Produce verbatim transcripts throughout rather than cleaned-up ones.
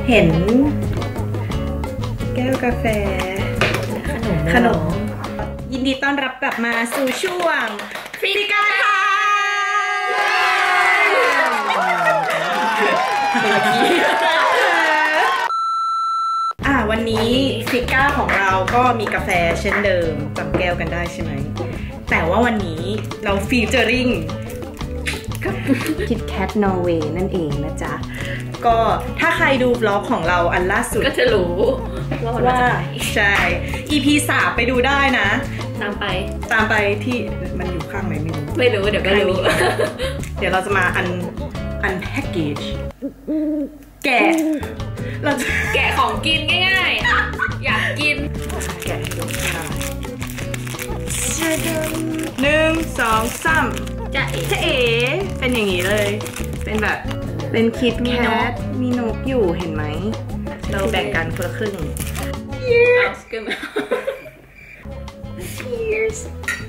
เห็นแก้วกาแฟขนมขนมยินดีต้อนรับกลับมาสู่ช่วงฟิกาค่ะอ่ะวันนี้ฟิก้าของเราก็มีกาแฟเช่นเดิมจำแก้วกันได้ใช่ไหมแต่ว่าวันนี้เราฟีเจอริ่งคิดแคทนอร์เวย์นั่นเองนะจ๊ะก็ถ้าใครดูบล็อกของเราอันล่าสุดก็จะรู้ว่าใช่ อี พี สามไปดูได้นะตามไปตามไปที่มันอยู่ข้างไหนไม่รู้ไม่รู้เดี๋ยวก็รู้เดี๋ยวเราจะมาอันอันแพ็กเกจแกะเราจะแกะของกินง่ายๆอยากกินแกะให้ดูค่ะหนึ่งสองสามจะเอ๋จะเอ๋เป็นอย่างนี้เลยเป็นแบบเป็นคิดแคทมีนกอยู่เห็นไหมเราแบ่งกันคนละครึ่ง Cheers Cheers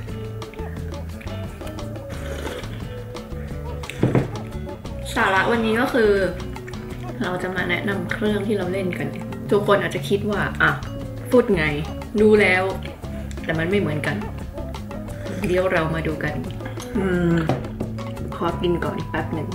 สาระวันนี้ก็คือเราจะมาแนะนำเครื่องที่เราเล่นกันทุกคนอาจจะคิดว่าอ่ะพูดไงดูแล้วแต่มันไม่เหมือนกันเดี๋ยวเรามาดูกันอืมขอกินก่อนแป๊บหนึ่ง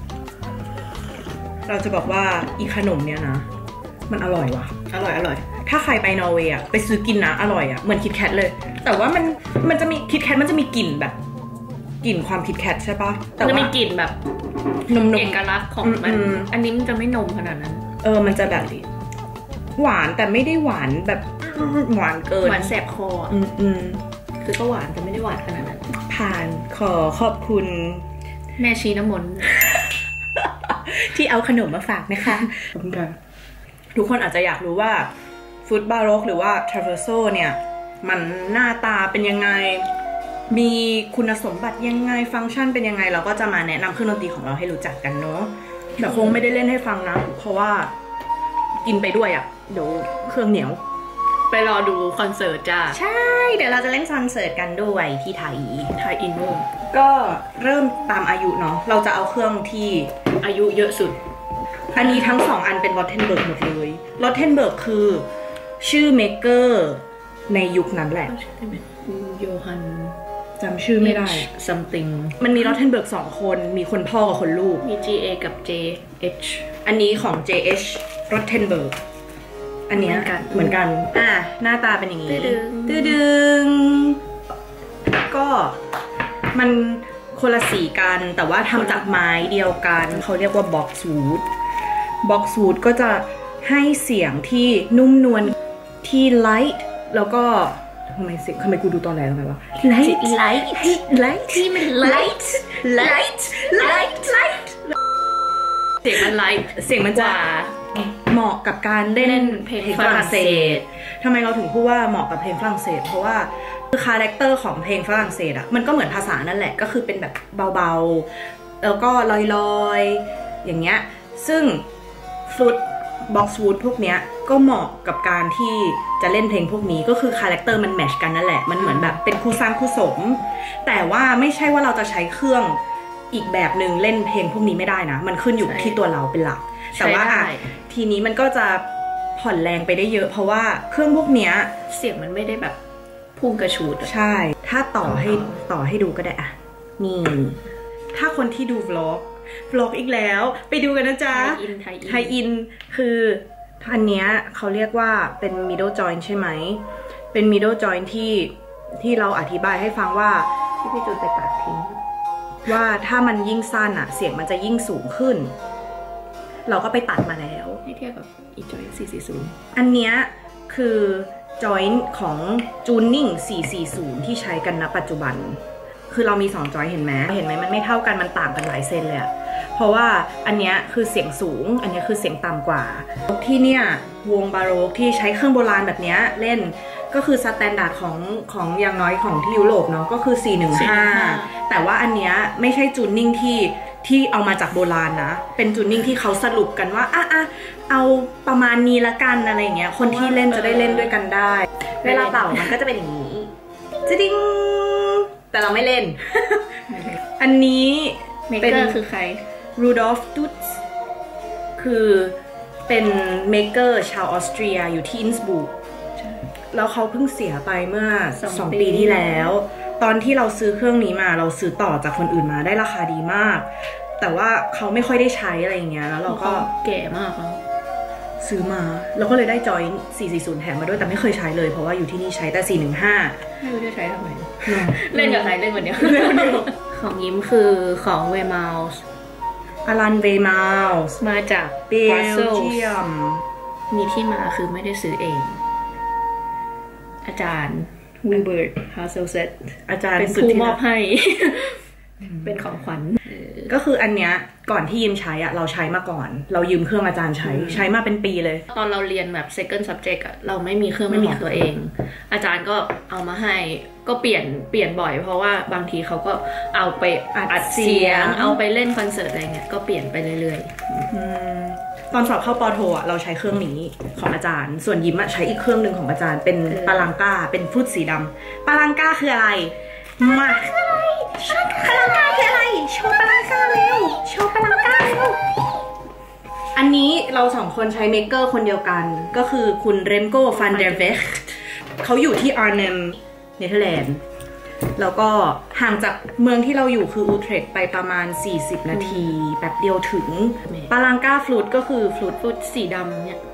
เราจะบอกว่าอีขนมเนี้ยนะมันอร่อยว่ะอร่อยอร่อยถ้าใครไปนอร์เวย์อ่ะไปซื้อกินนะอร่อยอ่ะเหมือนคิดแคทเลยแต่ว่ามันมันจะมีคิดแคทมันจะมีกลิ่นแบบกลิ่นความคิดแคทใช่ปะแต่ว่าจะมีกลิ่นแบบนมเอกลักษณ์ของมันอันนี้มันจะไม่นมขนาดนั้นเออมันจะแบบหวานแต่ไม่ได้หวานแบบหวานเกินหวานแสบคออืมอืมคือก็หวานแต่ไม่ได้หวานขนาดนั้นผ่านขอขอบคุณแม่ชีน้ำมนต์ที่เอาขนมมาฝากนะคะขอบคุณค่ะทุกคนอาจจะอยากรู้ว่าฟู้ดบาโรกหรือว่าทราเวอร์โซเนี่ยมันหน้าตาเป็นยังไงมีคุณสมบัติยังไงฟังก์ชันเป็นยังไงเราก็จะมาแนะนำเครื่องดนตรีของเราให้รู้จักกันเนาะแต่คงไม่ได้เล่นให้ฟังนะเพราะว่ากินไปด้วยอ่ะเดี๋ยวเครื่องเหนียวไปรอดูคอนเสิร์ตจ้าใช่เดี๋ยวเราจะเล่นคอนเสิร์ตกันด้วยที่ไทยไทยอินโนก็เริ่มตามอายุเนาะเราจะเอาเครื่องที่อายุเยอะสุดอันนี้ทั้งสองอันเป็นลอตเทนเบิร์กหมดเลยลอตเทนเบิร์กคือชื่อเมเกอร์ในยุคนั้นแหละโยฮันจำชื่อไม่ได้ something มันมีลอตเทนเบิร์กสองคนมีคนพ่อกับคนลูกมี จี เอ กับ เจ เอชอันนี้ของ เจ เอช ลอตเทนเบิร์กอันนี้เหมือนกันอ่ะหน้าตาเป็นอย่างนี้ตื้อดึงก็มันคนละสีกันแต่ว่าทำจากไม้เดียวกันเขาเรียกว่าบ็อกซ์วูดบ็อกซ์วูดก็จะให้เสียงที่นุ่มนวลที่ไลท์แล้วก็ทำไมเสียงทำไมกูดูตอนแรกทำไมวะไลท์ไลท์ไลท์ที่มันไลท์ไลท์ไลท์ไลท์เสียงมันไลท์เสียงมันจะเหมาะกับการเล่นเพลงฝรั่งเศสทำไมเราถึงพูดว่าเหมาะกับเพลงฝรั่งเศสเพราะว่าคือคาแรคเตอร์ของเพลงฝรั่งเศสอะมันก็เหมือนภาษานั่นแหละก็คือเป็นแบบเบาๆแล้วก็ลอยๆอย่างเงี้ยซึ่งฟลุตบ็อกซ์วูดพวกเนี้ยก็เหมาะกับการที่จะเล่นเพลงพวกนี้ก็คือคาแรคเตอร์มันแมทช์กันนั่นแหละมันเหมือนแบบเป็นคู่สร้างคู่สมแต่ว่าไม่ใช่ว่าเราจะใช้เครื่องอีกแบบหนึ่งเล่นเพลงพวกนี้ไม่ได้นะมันขึ้นอยู่ที่ตัวเราเป็นหลักแต่ว่าทีนี้มันก็จะผ่อนแรงไปได้เยอะเพราะว่าเครื่องพวกเนี้ยเสียงมันไม่ได้แบบพุ่งกระชูดใช่ถ้าต่อให้ต่อให้ดูก็ได้อะนี่ถ้าคนที่ดูวล็อกวล็อกอีกแล้วไปดูกันนะจ๊ะไทยอินคืออันเนี้ยเขาเรียกว่าเป็น middle joint ใช่ไหมเป็น middle joint ที่ที่เราอธิบายให้ฟังว่าที่พี่จูนไปตัดทิ้งว่าถ้ามันยิ่งสั้นอะเสียงมันจะยิ่งสูงขึ้นเราก็ไปตัดมาแล้วให้เทียบกับอีจอยสี่สี่ศูนย์อันเนี้ยคือจอยน์ของจูนนิ่งสี่สี่ศูนย์ที่ใช้กันณปัจจุบันคือเรามีสองจอยเห็นไหมเห็นไหมมันไม่เท่ากันมันต่างกันหลายเซนเลยอะเพราะว่าอันเนี้ยคือเสียงสูงอันนี้คือเสียงต่ำกว่าที่เนี่ยวงบาโรกที่ใช้เครื่องโบราณแบบเนี้ยเล่นก็คือสแตนดาร์ดของของอย่างน้อยของที่ยุโรปเนาะก็คือสี่หนึ่งห้าแต่ว่าอันเนี้ยไม่ใช่จูนนิ่งที่ที่เอามาจากโบราณนะเป็นจูนนิ่งที่เขาสรุปกันว่าอ่ะอ่ะเอาประมาณนี้ละกันอะไรเงี้ยคนที่เล่นจะได้เล่นด้วยกันได้เวลาเป่ามันก็จะเป็นอย่างนี้จะดิ้งแต่เราไม่เล่น อันนี้เมเกอร์คือใครรูดอล์ฟ ตุตส์คือเป็นเมเกอร์ชาวออสเตรียอยู่ที่อินสบุกแล้วเขาเพิ่งเสียไปเมื่อสองปีที่แล้วตอนที่เราซื้อเครื่องนี้มาเราซื้อต่อจากคนอื่นมาได้ราคาดีมากแต่ว่าเขาไม่ค่อยได้ใช้อะไรอย่างเงี้ยแล้วเราก็แก่มากแล้วซื้อมาแล้วก็เลยได้จอยสี่สี่ศูนย์แถมมาด้วยแต่ไม่เคยใช้เลยเพราะว่าอยู่ที่นี่ใช้แต่สี่หนึ่งห้าไม่รู้จะใช้ทำไมเล่นกับใครเล่นวันเดียวเล่นวันเดียวของยิ้มคือของเวมัลส์อลันเวมัลส์มาจากเบลเยียมมีที่มาคือไม่ได้ซื้อเองอาจารย์วิเบิร์ตฮาเซลเซตอาจารย์เป็นผู้มอบให้เป็นของขวัญก็คืออันเนี้ยก่อนที่ยิมใช้อะเราใช้มาก่อนเรายืมเครื่องอาจารย์ใช้ใช้มาเป็นปีเลยตอนเราเรียนแบบ second subject อะเราไม่มีเครื่องไม่มีตัวเองอาจารย์ก็เอามาให้ก็เปลี่ยนเปลี่ยนบ่อยเพราะว่าบางทีเขาก็เอาไปอัดเสียงเอาไปเล่นคอนเสิร์ตอะไรเงี้ยก็เปลี่ยนไปเรื่อยๆตอนสอบเข้าปอโทอะเราใช้เครื่องนี้ของอาจารย์ส่วนยิมอะใช้อีกเครื่องหนึ่งของอาจารย์เป็นปาลังก้าเป็นฟรุตสีดำปาลังก้าคืออะไรมาคืออะไรปาลังก้าคืออะไรโชว์ปาลังก้าเร็วโชว์ปาลังก้าเร็วอันนี้เราสองคนใช้เมกเกอร์คนเดียวกันก็คือคุณเรมโกฟันเดอร์เวกเขาอยู่ที่อาร์เนมเนเธอร์แลนด์แล้วก็ห่างจากเมืองที่เราอยู่คืออูเทรคไปประมาณสี่สิบนาทีแป๊บเดียวถึงปาลังก้าฟลูตก็คือฟลูตฟลูตสีดำเนี่ย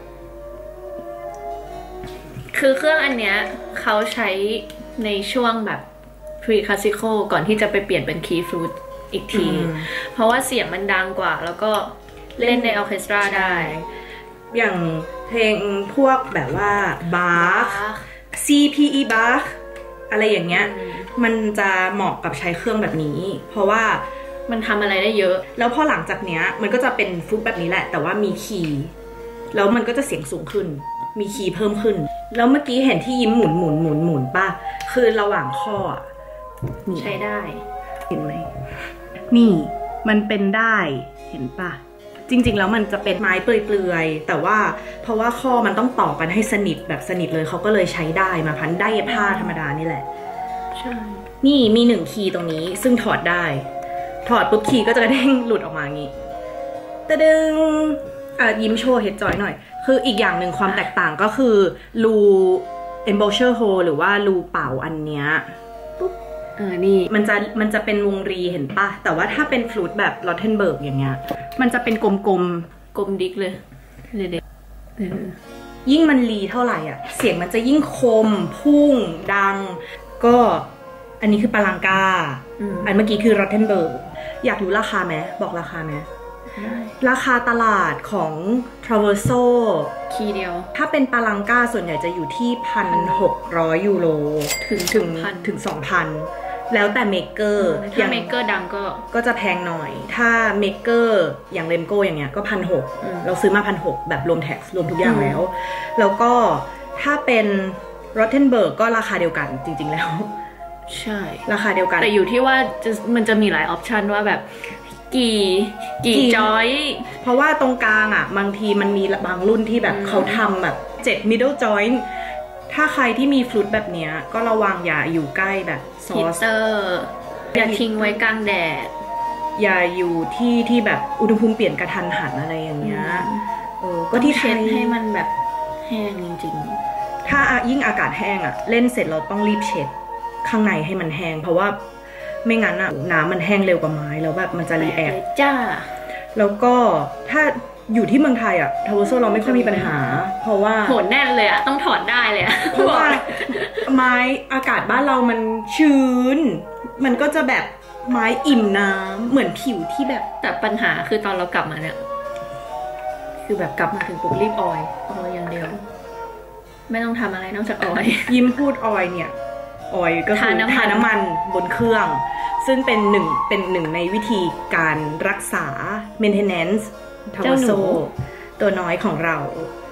คือเครื่องอันเนี้ยเขาใช้ในช่วงแบบpre classical ก่อนที่จะไปเปลี่ยนเป็น key flute อีกทีเพราะว่าเสียงมันดังกว่าแล้วก็เล่นในออร์เคสตราได้อย่างเพลงพวกแบบว่าบาร์ ซี พี อี บาร์อะไรอย่างเงี้ยมันจะเหมาะกับใช้เครื่องแบบนี้เพราะว่ามันทำอะไรได้เยอะแล้วพอหลังจากเนี้ยมันก็จะเป็นฟลุตแบบนี้แหละแต่ว่ามีคีย์แล้วมันก็จะเสียงสูงขึ้นมีคีย์เพิ่มขึ้นแล้วเมื่อกี้เห็นที่ยิ้มหมุนหมุนหมุนหมุนป่ะคือระหว่างข้อใช้ได้เห็นไหมนี่มันเป็นได้เห็นป่ะจริงๆแล้วมันจะเป็นไม้เปลือยๆแต่ว่าเพราะว่าข้อมันต้องต่อกันให้สนิทแบบสนิทเลยเขาก็เลยใช้ได้มาพันได้ผ้าธรรมดานี่แหละใช่นี่มีหนึ่งคีย์ตรงนี้ซึ่งถอดได้ถอดปุ๊บคีย์ก็จะกระเด้งหลุดออกมาอย่างนี้ตะดึงอ่ะยิ้มโชว์เฮดจอยหน่อยคืออีกอย่างหนึ่งความแตกต่างก็คือรู embouchure hole หรือว่ารูเป่าอันเนี้ยเออนี่มันจะมันจะเป็นวงรีเห็นปะแต่ว่าถ้าเป็นฟลูตแบบลอตเทนเบิร์กอย่างเงี้ยมันจะเป็นกลมๆกลมดิกเลยเด็กๆยิ่งมันรีเท่าไหร่อ่ะเสียงมันจะยิ่งคมพุ่งดังก็อันนี้คือปาลังกาอันเมื่อกี้คือลอตเทนเบิร์กอยากรู้ราคาไหมบอกราคาไหมราคาตลาดของ Traverso คีย์เดียวถ้าเป็นปาลังก้าส่วนใหญ่จะอยู่ที่ หนึ่งพันหกร้อย ยูโรถึงถึงถึง สองพัน แล้วแต่เมกเกอร์ถ้าเมกเกอร์ดังก็ก็จะแพงหน่อยถ้าเมกเกอร์อย่างเลมโก้อย่างเงี้ยก็ หนึ่งพันหกร้อย เราซื้อมา หนึ่งพันหกร้อย แบบรวมแท็กซ์รวมทุกอย่างแล้วแล้วก็ถ้าเป็น Rothenburg ก็ราคาเดียวกันจริงๆแล้วใช่ราคาเดียวกันแต่อยู่ที่ว่าจะมันจะมีหลายออปชันว่าแบบกี่กี่จอยเพราะว่าตรงกลางอ่ะบางทีมันมีบางรุ่นที่แบบเขาทำแบบเจ็ด middle joint ถ้าใครที่มีฟลุตแบบเนี้ยก็ระวังอย่าอยู่ใกล้แบบซอสเตอร์อย่าทิ้งไว้กลางแดดอย่าอยู่ที่ที่แบบอุณหภูมิเปลี่ยนกระทันหันอะไรอย่างเงี้ยเออก็ที่เช็ดให้มันแบบแห้งจริงๆถ้ายิ่งอากาศแห้งอ่ะเล่นเสร็จเราต้องรีบเช็ดข้างในให้มันแห้งเพราะว่าไม่งั้นอะน้ำมันแห้งเร็วกว่าไม้แล้วแบบมันจะรีแอคจ้าแล้วก็ถ้าอยู่ที่เมืองไทยอะทาวเวอร์โซเราไม่ค่อยมีปัญหาเพราะว่าโหดแน่นเลยอะต้องถอดได้เลยอะเพราะว่าไม้อากาศบ้านเรามันชื้นมันก็จะแบบไม้อิ่มน้ำเหมือนผิวที่แบบแต่ปัญหาคือตอนเรากลับมาเนี่ยคือแบบกลับมาถึงปุ๊บรีบออยออยอย่างเดียวไม่ต้องทำอะไรนอกจากออยยิ้มพูดออยเนี่ยออยก็คือทาน้ำมันบนเครื่องซึ่งเป็นหนึ่งเป็นหนึ่งในวิธีการรักษา maintenance ทาวเวอร์โซตัวน้อยของเรา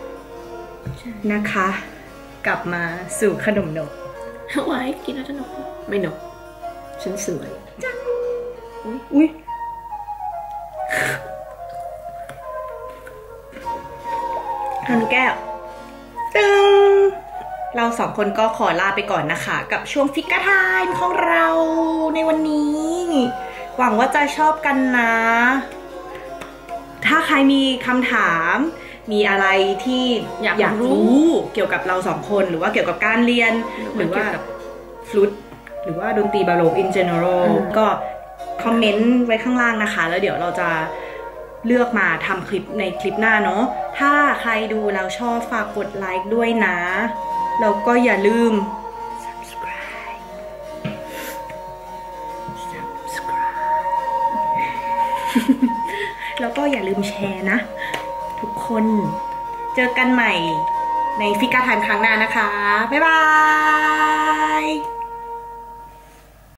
นะคะกลับมาสู่ขนมนกไว้กินแล้วจะนกไม่นกฉันสวยจังอุ้ยทันแก้วตึงเราสองคนก็ขอลาไปก่อนนะคะกับช่วงฟิกเกอร์ไทม์ของเราในวันนี้หวังว่าจะชอบกันนะถ้าใครมีคำถามมีอะไรที่อยาก, อยากรู้เกี่ยวกับเราสองคนหรือว่าเกี่ยวกับการเรียนหรือว่าฟลุตหรือว่าดนตรีบาโรก in general ก็คอมเมนต์ไว้ข้างล่างนะคะแล้วเดี๋ยวเราจะเลือกมาทำคลิปในคลิปหน้าเนาะถ้าใครดูแล้วชอบฝากกดไลค์ด้วยนะแล้วก็อย่าลืม subscribe subscribe แล้วก็อย่าลืมแชร์นะทุกคนเจอกันใหม่ในฟิกาไทม์ครั้งหน้านะคะบ๊ายบาย